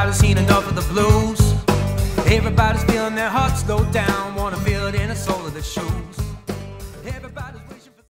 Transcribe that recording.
Everybody's seen enough of the blues. Everybody's feeling their hearts slow down. Wanna feel it in the sole of their shoes.